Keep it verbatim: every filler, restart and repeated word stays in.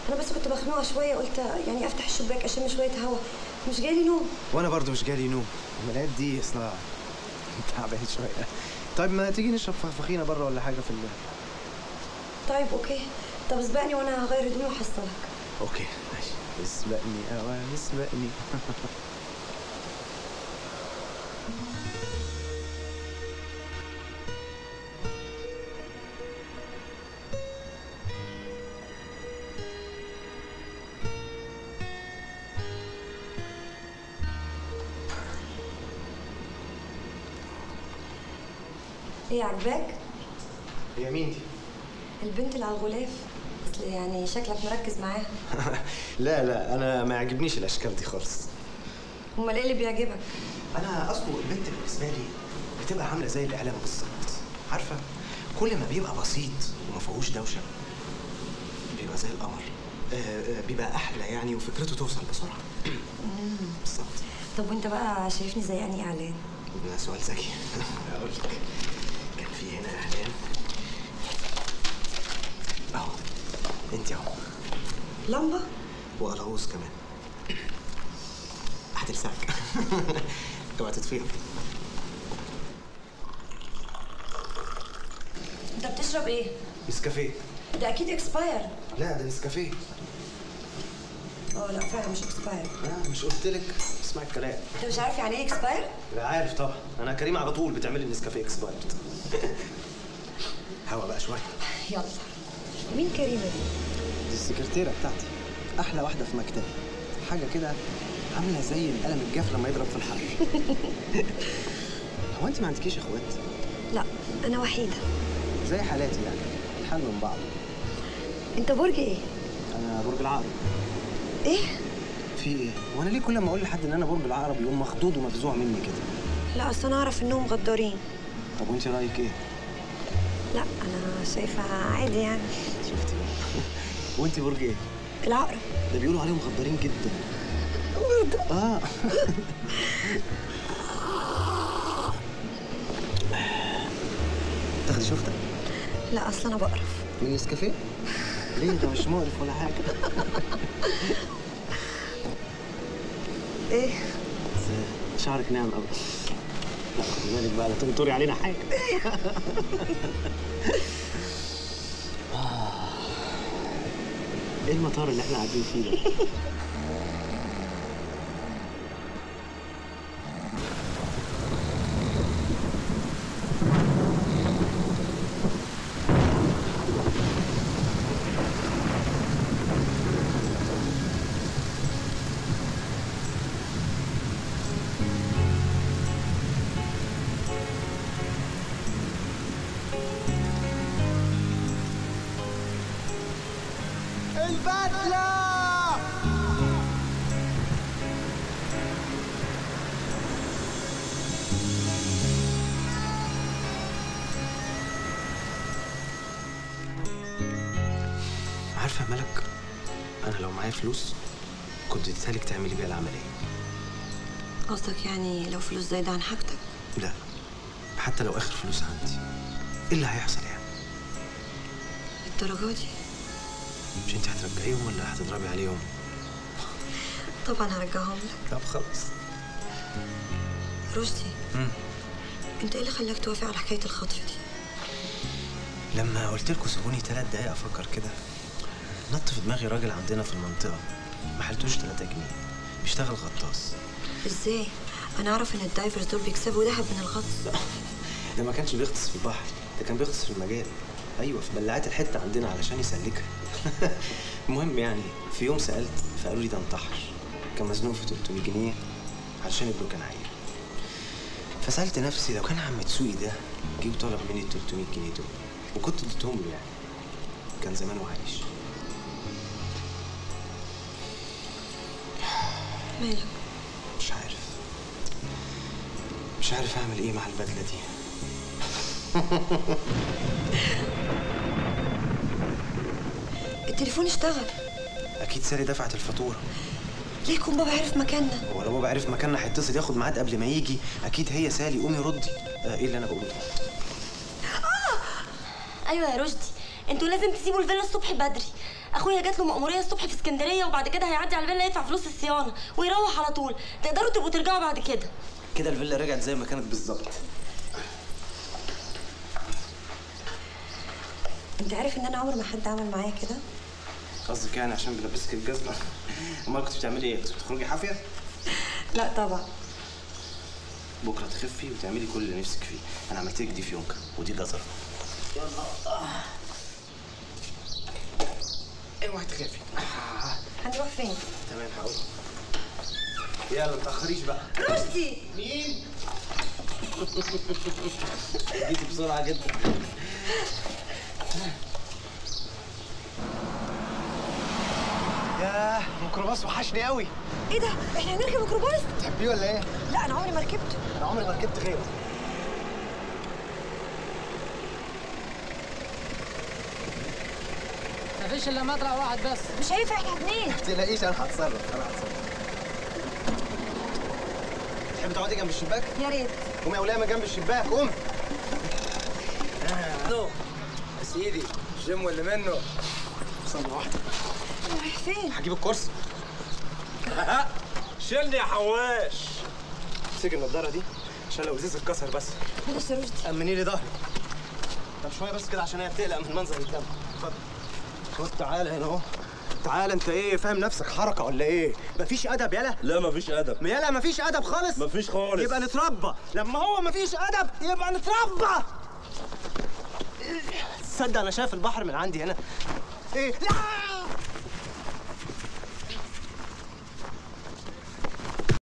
انا بس كنت مخنوقه شويه، قلت يعني افتح الشباك اشم شويه هوا. مش جالي نوم. وانا برضو مش جالي نوم. الملايات دي اصلا تعبان شويه. طيب ما تيجي نشرب فخفخينه بره ولا حاجه في الليل؟ طيب اوكي. طب اسبقني وانا هغير هدومي وحصلك. اوكي ماشي. اسبقني اوام اسبقني. ايه عجباك؟ هي مين دي؟ البنت اللي على الغلاف. اصل يعني شكلك مركز معاها. لا لا انا ما يعجبنيش الاشكال دي خالص. امال ايه اللي بيعجبك؟ انا اصله البنت بالنسبه لي بتبقى عامله زي الاعلام بالظبط. عارفه كل ما بيبقى بسيط وما فيهوش دوشه بيبقى زي القمر. آه آه بيبقى احلى يعني وفكرته توصل بسرعه. بالظبط. طب وانت بقى شايفني زي انهي اعلان؟ ده سؤال ذكي. هقول لك كان في هنا اعلان اهو. انت اهو. لمبه وقلاووز كمان. هتلسعك. اوعى تطفيها. انت بتشرب ايه؟ نسكافيه. ده اكيد اكسباير. لا ده نسكافيه. اه لا فعلا مش اكسباير. لا مش قلت لك اسمع الكلام. انت مش عارف يعني ايه اكسباير؟ لا عارف طبعا. انا كريم على طول بتعمل لي النسكافيه اكسبايرد. هوا بقى شويه. يلا. مين كريمه دي؟ دي السكرتيره بتاعتي. احلى واحده في مكتبي. حاجه كده عامله زي القلم الجاف لما يضرب في الحر. هو انت ما عندكيش اخوات؟ لا انا وحيده. زي حالاتي يعني الحال من بعض. انت برج ايه؟ انا برج العقرب. ايه؟ في ايه؟ وانا ليه كل ما اقول لحد ان انا برج العقرب يقوم مخضوض ومفزوع مني كده؟ لا اصل انا اعرف انهم غدارين. طب وانت رايك ايه؟ لا انا شايفه عادي يعني. شفتي بقى. وانت برج ايه؟ العقرب. ده بيقولوا عليهم غدارين جدا. اه. تاخدي شفتك؟ لا اصل انا بقرف من النسكافيه؟ ليه ده مش مقرف ولا حاجه. ايه؟ شعرك ناعم قوي. لا خدي بالك بقى لا تنطري علينا حاجه. ايه المطار اللي احنا قاعدين فيه ده؟ البدلة. عارفه يا ملك انا لو معايا فلوس كنت اديتها لك تعملي بيها العمليه. قصدك يعني لو فلوس زايده عن حاجتك؟ لا حتى لو اخر فلوس عندي ايه اللي هيحصل يعني؟ الدرجه دي؟ مش انت هترجعيهم ولا هتضربي عليهم؟ طبعا هرجعهم لك. طب خلاص. رشدي امم انت ايه اللي خلاك توافق على حكايه الخطف دي؟ لما قلت لكم سيبوني ثلاث دقايق افكر كده نط في دماغي راجل عندنا في المنطقه ما حلتوش ثلاثة جنيه بيشتغل غطاس. ازاي؟ انا اعرف ان الدايفرز دول بيكسبوا ذهب من الغطس. ده ما كانش بيغطس في البحر، ده كان بيغطس في المجال. ايوه في بلاعات الحته عندنا علشان يسلكها. المهم يعني في يوم سالت فقالوا لي ده انتحر، كان مزنوق في تلتمية جنيه علشان ابنه كان عيل. فسالت نفسي لو كان عم تسوقي ده جه وطلب مني ال تلتمية جنيه دول وكنت اديتهم له يعني كان زمانه عايش. مالك؟ مش عارف مش عارف اعمل ايه مع البدله دي. التليفون اشتغل. اكيد سالي دفعت الفاتوره. ليه يكون بابا عرف مكاننا؟ هو لو بابا عرف مكاننا هيتصل ياخد ميعاد قبل ما يجي. اكيد هي سالي قومي ردي. آه ايه اللي انا بقوله ده؟ اه ايوه يا رشدي انتوا لازم تسيبوا الفيلا الصبح بدري اخويا جات له مأموريه الصبح في اسكندريه، وبعد كده هيعدي على الفيلا يدفع فلوس الصيانه ويروح على طول. تقدروا تبقوا ترجعوا بعد كده. كده الفيلا رجعت زي ما كانت بالظبط. انت عارف ان انا عمر ما حد عمل معايا كده؟ قصدك يعني عشان بلبسك الجزمه؟ امال كنت بتعملي ايه؟ كنت بتخرجي حافيه؟ لا طبعا. بكره تخفي وتعملي كل اللي نفسك فيه. انا عملت لك دي فيونكه ودي جزره. يلا اوعي تخافي. هنروح فين؟ تمام هقول. يلا ما تاخريش بقى. رشدي. مين؟ جيتي بسرعه جدا. ياه الميكروباص وحشني قوي. ايه ده؟ احنا هنركب ميكروباص؟ تحبيه ولا ايه؟ لا انا عمري ما ركبت. انا عمري ما ركبت غيره. مفيش الا مطرح واحد بس. مش هينفع احنا اتنين. ما تقلقيش انا هتصرف انا هتصرف. تحبي تقعدي جنب الشباك؟ يا ريت. قومي يا وليمه جنب الشباك قومي. نو يا سيدي جيم واللي منه. ثانية واحدة. رايح فين؟ هجيب الكرسي. شيلني يا حواش. امسكي النضارة دي عشان لو ازاز اتكسر بس. خلاص يا رشدي. أمني لي ظهري. طب شوية بس كده عشان هي بتقلق من المنظر اللي قدامها. اتفضل. خد تعالى هنا اهو. تعالى انت ايه فاهم نفسك حركة ولا ايه؟ مفيش أدب يالا؟ لا مفيش ادب. يالا مفيش أدب خالص؟ مفيش خالص. يبقى نتربى. لما هو مفيش أدب يبقى نتربى. تصدق أنا شايف البحر من عندي هنا. ايه؟ لا